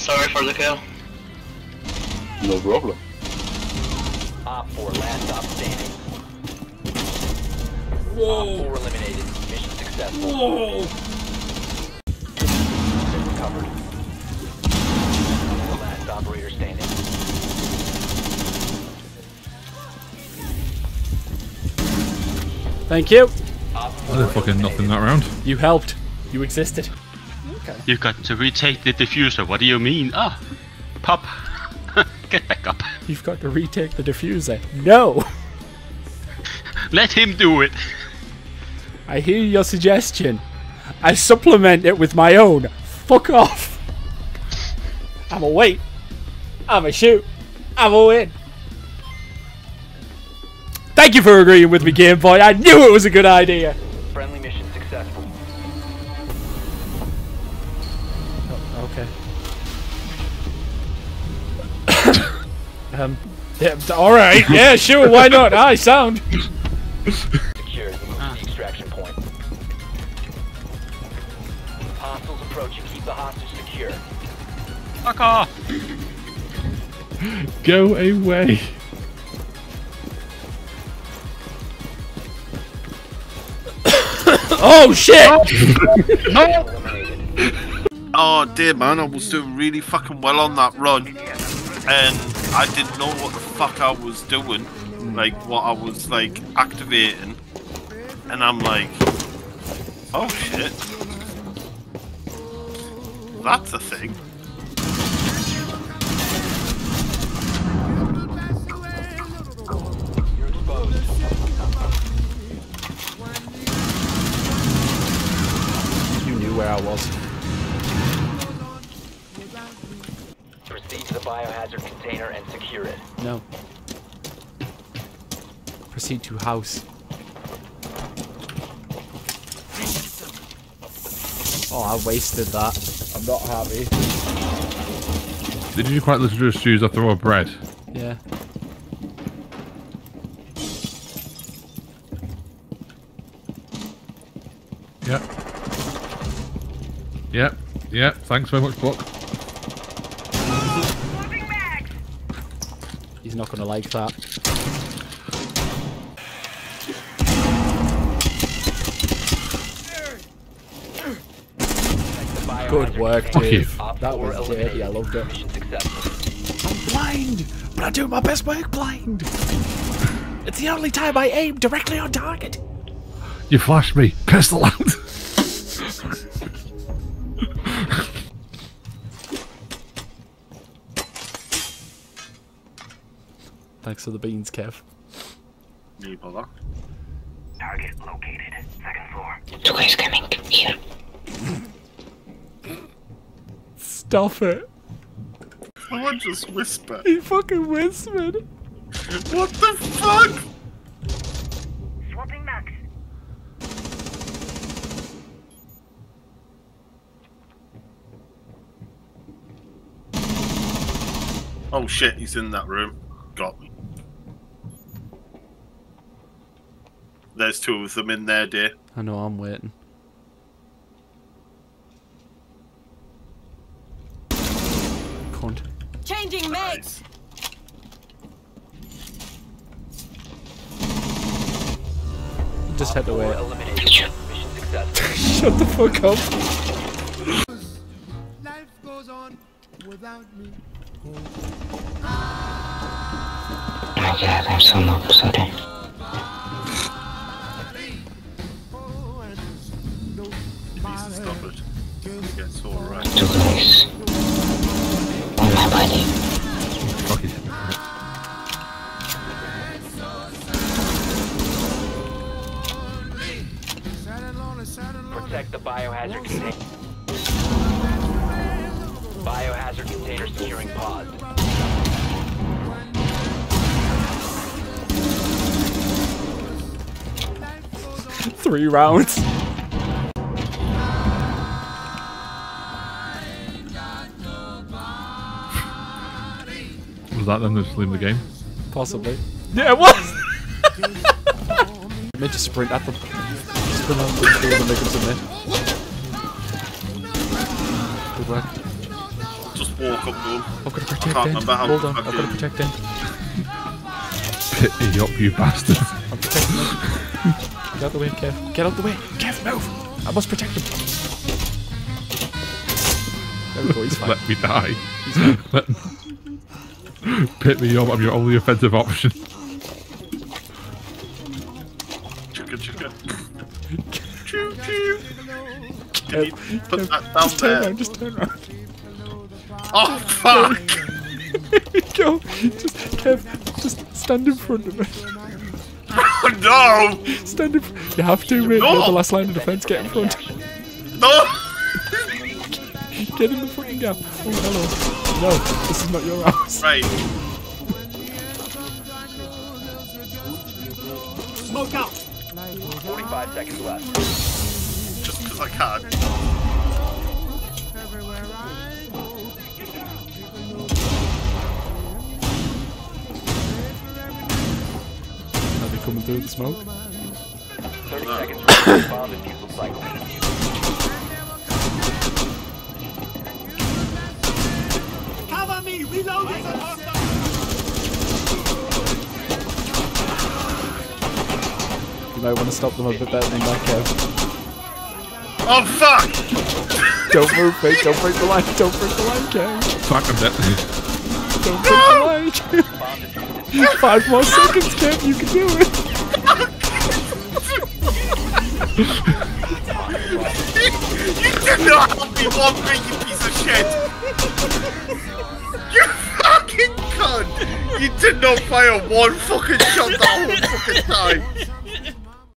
Sorry for the kill. No problem. Op 4, last stop standing. Whoa! Op 4 eliminated. Mission successful. Whoa! Recovered. Last operator standing. Thank you. I did fucking nothing that round. You helped. You existed. You got to retake the diffuser. What do you mean? Ah, pop. Get back up. You've got to retake the diffuser. No! Let him do it. I hear your suggestion. I supplement it with my own. Fuck off. I'ma wait. I'ma shoot. I'ma win. Thank you for agreeing with me, Game Boy. I knew it was a good idea. Friendly mission successful. Oh, okay. Yeah, alright. Yeah, sure. Why not? I sound. Secured. Move to the extraction point. Hostiles approaching. Keep the hostage secure. Fuck off. Go away. Oh, shit! Oh dear man, I was doing really fucking well on that run, and I didn't know what the fuck I was doing, like what I was like activating, and I'm like, oh shit, that's a thing. You're exposed. You knew where I was. Proceed to the biohazard container and secure it. No. Proceed to house. Oh, I wasted that. I'm not happy. Did you quite literally just choose a throw of bread? Yeah. Yep. Yep. Yep. Thanks very much, Buck. He's not gonna like that. Good work, dude. That was dirty. I loved it. Mission successful. I'm blind, but I do my best work blind. It's the only time I aim directly on target. You flashed me. Pistol out. Thanks for the beans, Kev. No bother. Target located. Second floor. Two guys coming here. Stop it. Someone just whisper. He fucking whispered. What the fuck? Swapping max. Oh shit, he's in that room. Got me. There's two of them in there, dear. I know, I'm waiting. Cunt. Changing mags. Just head away. Eliminated. Mission successful. Shut the fuck up. Life goes on without me. My god, I'm so noob, sorry. Please stop it. It gets alright. Two guys on my body. Fuck it. Protect the biohazard container. Biohazard container securing pod. 3 rounds. Was that them just leaving the game? Possibly. Yeah, it was! I meant to sprint at them. Sprint at them and make them submit. Good work. just walk up to him. I've got to I protect can't him. remember how Hold to on, I've got to fucking- protect him. Pick me up, you bastard. I'm protecting him. Get out the way, Kev. Get out the way. Kev, move. I must protect him. There we go, he's fine. Let me die. Pick me up, I'm your only offensive option. Chugga chugga. Choo choo. Can you Kev, put Kev, that down just turn there? around, just turn around. Oh fuck! Here we go. Just, Kev, just stand in front of me. Oh no! Stand in front. You have to, mate. No. You're the last line of defense. Get in front. No! Get in the fucking gap. Oh, hello. No, this is not your house. Right. Smoke out. 45 seconds left. Just because I can. Are they coming through the smoke? 30 seconds remaining. Bomb defusal cycle. Cover me. Reloading. You might want to stop them a bit better than that, Kev. Oh fuck! Don't move, mate. Don't break the line. Don't break the line, Kev. Fuck, I'm dead. Don't break the line. 5 more seconds, Kev. You can do it. You did not help me one bit, you piece of shit! You fucking cunt! You did not fire one fucking shot the whole fucking time!